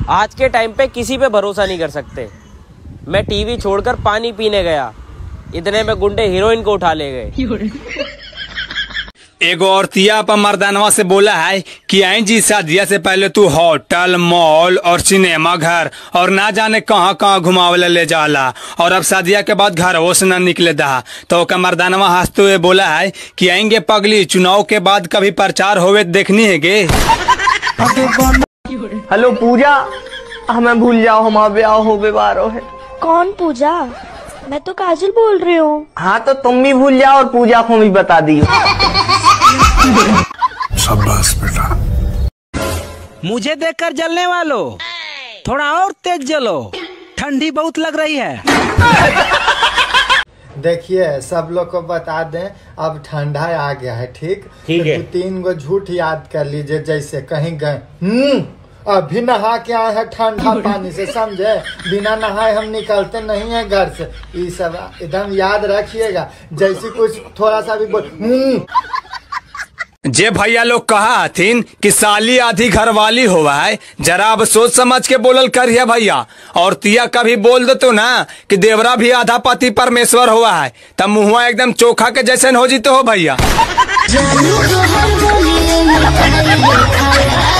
आज के टाइम पे किसी पे भरोसा नहीं कर सकते। मैं टीवी छोड़कर पानी पीने गया, इतने में गुंडे हीरोइन को उठा ले गए। एगो औरतिया अपन मर्दानवा से बोला है कि आई जी शादिया से पहले तू होटल, मॉल और सिनेमा घर और ना जाने कहाँ कहाँ घुमावले ले जाला, और अब शादिया के बाद घर से न निकले दा। तो ओका मर्दानवा हंसते हुए बोला है कि आएंगे पगली, चुनाव के बाद कभी प्रचार होवे देखनी है गे। हेलो पूजा, हमें भूल जाओ, हमारा ब्याह हो बेवारो है। कौन पूजा? मैं तो काजल बोल रही हूँ। हाँ तो तुम भी भूल जाओ और पूजा को भी बता दियो। शाबाश बेटा। मुझे देखकर जलने वालों, थोड़ा और तेज जलो, ठंडी बहुत लग रही है। देखिए सब लोग को बता दें, अब ठंडा आ गया है। ठीक है, तो 3 गो झूठ याद कर लीजिए। जैसे कहीं गए, अभी नहा के आए हैं ठंडा पानी से, समझे? बिना नहाए हम निकलते नहीं है घर से। ये सब एकदम याद रखिएगा। जैसे कुछ थोड़ा सा भी बोल, जे भैया लोग कहा हथिन कि साली आधी घरवाली होवा है, जरा अब सोच समझ के बोलल करिए भैया। और तिया कभी बोल दे तो ना कि देवरा भी आधा पति परमेश्वर हुआ है, तब मुहुआ एकदम चोखा के जैसे हो जीते हो भैया।